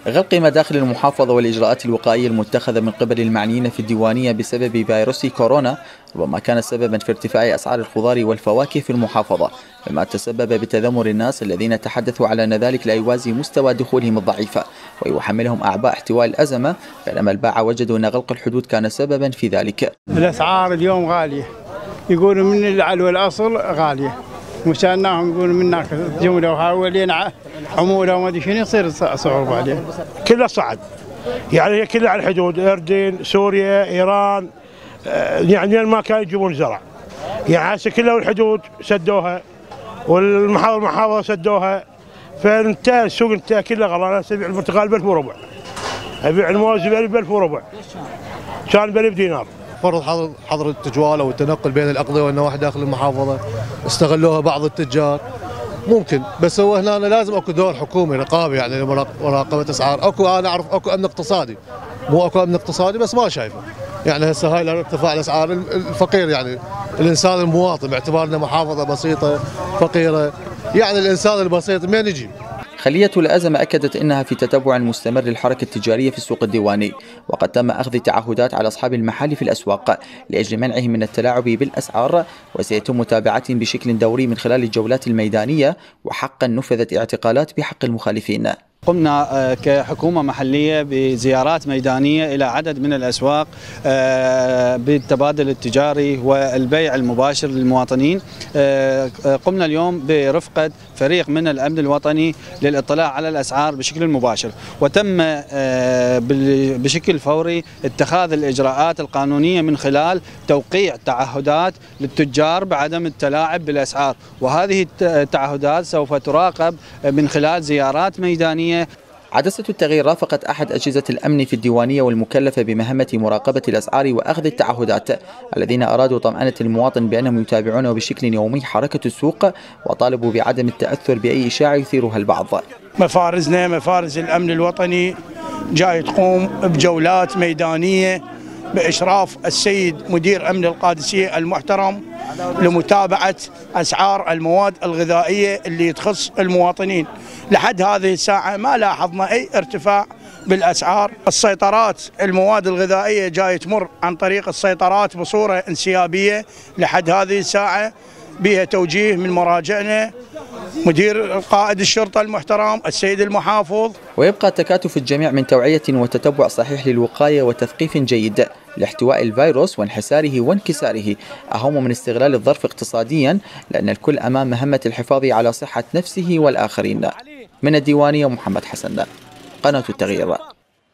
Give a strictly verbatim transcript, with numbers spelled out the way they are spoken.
غلق مداخل المحافظة والإجراءات الوقائية المتخذة من قبل المعنيين في الديوانية بسبب فيروس كورونا ربما كان سببا في ارتفاع أسعار الخضار والفواكه في المحافظة، مما تسبب بتذمر الناس الذين تحدثوا على أن ذلك لا يوازي مستوى دخولهم الضعيفة ويحملهم أعباء احتواء الأزمة، بينما الباعة وجدوا أن غلق الحدود كان سببا في ذلك. الأسعار اليوم غالية، يقولوا من العلو والأصل غالية، وسألناهم يقولوا منا جملة وحاولين عمولة وما أدري شنو يصير صعوبة عليه. كلها صعد، يعني كلها على الحدود، الأردن، سوريا، إيران، يعني ما كانوا يجيبون زرع، يعني هسه كلها الحدود سدوها والمحافظة المحافظة سدوها، فانتهى السوق انتهى كله غلا. انا ابيع البرتقال ب ألف وربع، ابيع الموز ب ألف وربع، كان ب ألف دينار. فرض حظر حظر التجوال او التنقل بين الاقضيه والنواحي داخل المحافظه، استغلوها بعض التجار ممكن، بس هو هنا لازم اكو دور حكومي رقابي، يعني لمراقبه اسعار. اكو انا اعرف اكو امن اقتصادي، مو اكو امن اقتصادي بس ما شايفه. يعني هسه هاي ارتفاع الاسعار الفقير، يعني الانسان المواطن باعتبارنا محافظه بسيطه فقيره، يعني الانسان البسيط منين يجي؟ خلية الأزمة أكدت أنها في تتبع مستمر للحركة التجارية في السوق الديواني، وقد تم أخذ تعهدات على أصحاب المحال في الأسواق لأجل منعهم من التلاعب بالأسعار، وسيتم متابعتهم بشكل دوري من خلال الجولات الميدانية، وحقا نفذت اعتقالات بحق المخالفين. قمنا كحكومة محلية بزيارات ميدانية إلى عدد من الأسواق بالتبادل التجاري والبيع المباشر للمواطنين. قمنا اليوم برفقة فريق من الأمن الوطني للاطلاع على الأسعار بشكل مباشر، وتم بشكل فوري اتخاذ الإجراءات القانونية من خلال توقيع تعهدات للتجار بعدم التلاعب بالأسعار، وهذه التعهدات سوف تراقب من خلال زيارات ميدانية. عدسة التغيير رافقت أحد أجهزة الأمن في الديوانية والمكلفة بمهمة مراقبة الأسعار وأخذ التعهدات، الذين أرادوا طمأنة المواطن بأنهم يتابعون بشكل يومي حركة السوق، وطالبوا بعدم التأثر بأي إشاعة يثيرها البعض. مفارزنا مفارز الأمن الوطني جاي تقوم بجولات ميدانية بإشراف السيد مدير أمن القادسية المحترم لمتابعة أسعار المواد الغذائية اللي تخص المواطنين. لحد هذه الساعة ما لاحظنا أي ارتفاع بالأسعار. السيطرات المواد الغذائية جاي تمر عن طريق السيطرات بصورة انسيابية لحد هذه الساعة، بها توجيه من مراجعنا مدير قائد الشرطة المحترم السيد المحافظ. ويبقى تكاتف الجميع من توعية وتتبع صحيح للوقاية وتثقيف جيد لاحتواء الفيروس وانحساره وانكساره أهم من استغلال الظرف اقتصاديا، لأن الكل أمام مهمة الحفاظ على صحة نفسه والآخرين. من الديوانية محمد حسن، قناة التغيير.